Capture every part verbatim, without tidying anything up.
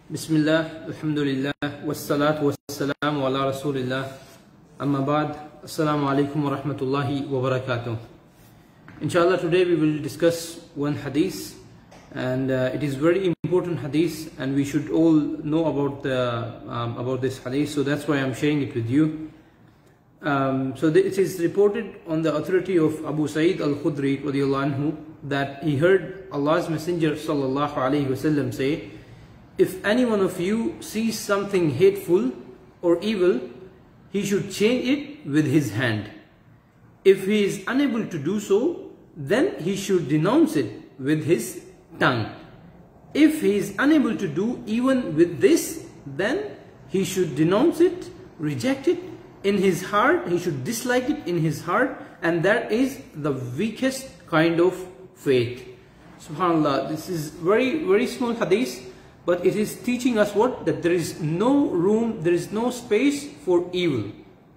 Bismillah, Alhamdulillah, wassalatu wassalamu ala Rasulillah, amma ba'd, assalamu alaikum wa rahmatullahi wa barakatuh. Inshallah, today we will discuss one hadith, and uh, it is very important hadith, and we should all know about the um, about this hadith, so that's why I'm sharing it with you. Um, so it is reported on the authority of Abu Sa'id al-Khudri radiyallahu anhu that he heard Allah's Messenger sallallahu alaihi wasallam say, if any one of you sees something hateful or evil, he should change it with his hand. If he is unable to do so, then he should denounce it with his tongue. If he is unable to do even with this, then he should denounce it, reject it in his heart, he should dislike it in his heart, and that is the weakest kind of faith. SubhanAllah, this is very, very small hadith, but it is teaching us what? That there is no room, there is no space for evil.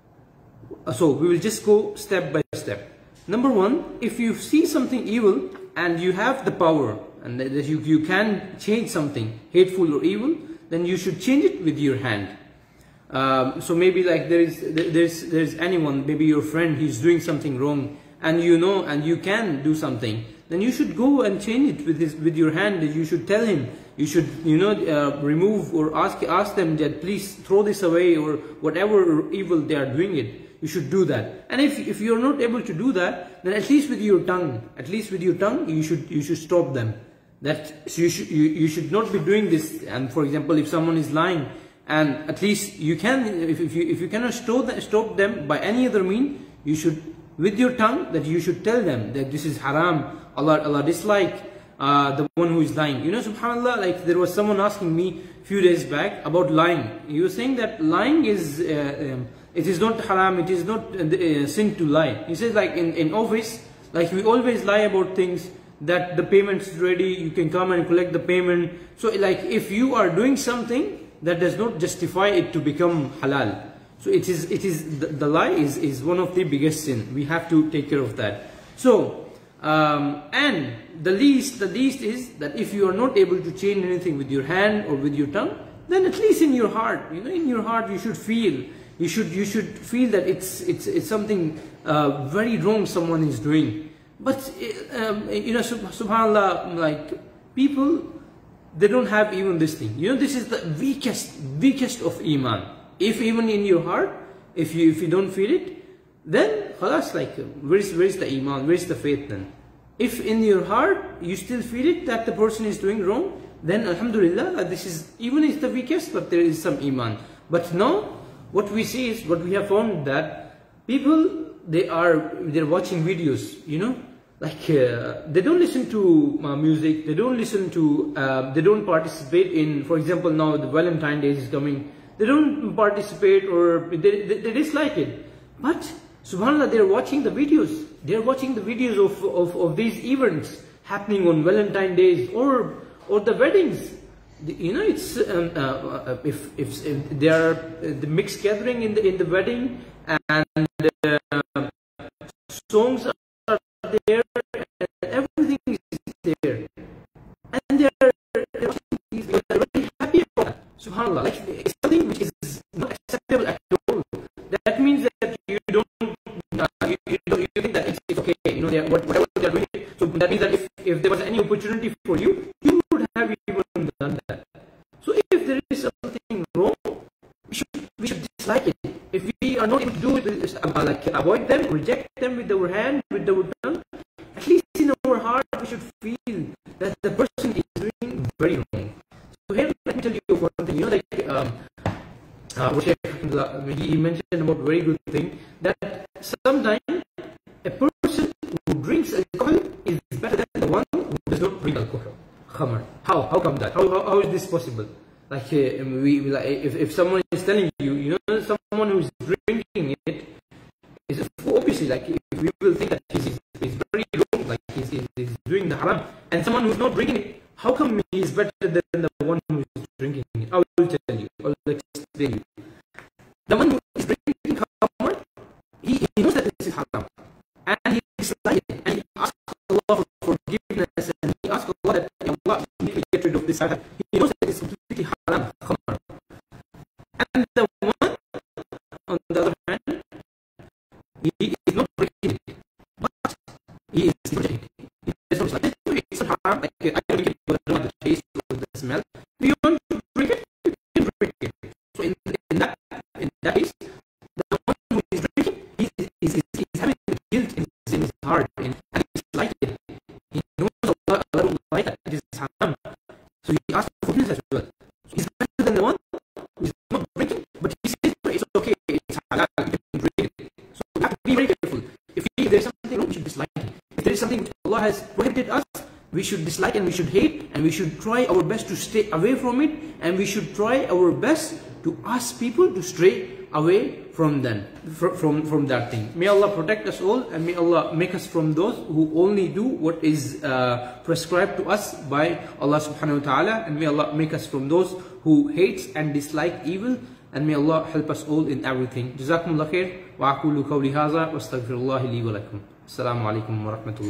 So we will just go step by step. Number one, if you see something evil and you have the power and that you, you can change something hateful or evil, then you should change it with your hand. Um, so maybe like there is there's there's anyone, maybe your friend, he's doing something wrong, and you know and you can do something, then you should go and change it with his with your hand. You should tell him, you should you know uh, remove or ask ask them that please throw this away, or whatever evil they are doing it, you should do that. And if if you are not able to do that, then at least with your tongue, at least with your tongue, you should you should stop them. That so you should you, you should not be doing this. And for example, if someone is lying, and at least you can, if, if you if you cannot stop them, stop them by any other mean, you should with your tongue that you should tell them that this is haram. Allah Allah dislike uh, the one who is lying. You know, subhanallah, like there was someone asking me a few days back about lying. He was saying that lying is uh, um, it is not haram, it is not uh, sin to lie. He says like in in office, like we always lie about things that the payment is ready, you can come and collect the payment. So like if you are doing something that does not justify it to become halal, so it is it is the, the lie is is one of the biggest sin. We have to take care of that. So um, and the least the least is that if you are not able to change anything with your hand or with your tongue, then at least in your heart, you know, in your heart you should feel you should you should feel that it's it's it's something uh, very wrong someone is doing. But um, you know, subhanallah, like people, they don't have even this thing. You know, this is the weakest, weakest of iman. If even in your heart, if you if you don't feel it, then khalas, like where's where's the iman? Where's the faith then? If in your heart you still feel it that the person is doing wrong, then alhamdulillah, this is even is the weakest, but there is some iman. But now, what we see is what we have found that people they are they're watching videos. You know. Like uh, they don't listen to uh, music, they don't listen to, uh, they don't participate in, for example, now the Valentine Days is coming, they don't participate or they, they, they dislike it. But subhanallah, they're watching the videos, they're watching the videos of, of, of these events happening on Valentine Days or or the weddings. You know, it's um, uh, if, if if there are the mixed gathering in the in the wedding, and uh, songs are there, and everything is there, and they are, they are very happy about that. Subhanallah, like it's something which is not acceptable at all. That means that you don't, uh, you, you, don't you think that it's, it's okay, you know, they are, whatever they are doing. So that means that if, if there was any opportunity for you, you would have even done that. So if there is something wrong, we should we should dislike it. If we are not able to do it, uh, like avoid them, reject them with our hand, with our tongue, at least in our heart we should feel that the person is doing very wrong. So here, let me tell you one thing. You know, like um, uh, he mentioned about very good thing, that sometimes a person who drinks alcohol is better than the one who does not drink alcohol. Khamar. How? How come that? How, how, how is this possible? Like uh, we, like, if, if someone is telling you, you know, someone who is drinking it is obviously, like, if we will think that he's, he's very wrong, like he's, he's doing the haram, and someone who's not drinking it, how come he is better than the one who is drinking it? I will tell you, I will explain you. The one who is drinking khamr, he, he knows that this is haram, and he dislikes it, and he asks Allah for forgiveness, and he asks Allah that Allah, get rid of this haram. He knows that it's completely completely haram, khamr. And the one, on the other hand, he is not breaking it, but he is breaking it. It's not like it's not haram, like I don't get the taste or the smell. If you want to drink it, you can drink it. So in, in that in that case, the one who is drinking, he is, is, is, is having guilt in his, in his heart, and, and he's like it. He knows Allah, Allah don't like that. It is haram. So he asks for forgiveness as well. So he's better than the one who is not drinking, but he says it's okay, it's halal, you can drink it. So we have to be very careful. If, we, if there is something wrong, we should dislike it. If there is something which Allah has prohibited us, we should dislike and we should hate, and we should try our best to stay away from it, and we should try our best to ask people to stray away from them, from, from that thing. May Allah protect us all, and may Allah make us from those who only do what is uh, prescribed to us by Allah subhanahu wa ta'ala, and may Allah make us from those who hates and dislike evil, and may Allah help us all in everything. Jazakumullah khair, wa aqulu qawli hadha wa astaghfirullahi li wa lakum. Assalamu alaikum wa rahmatullah.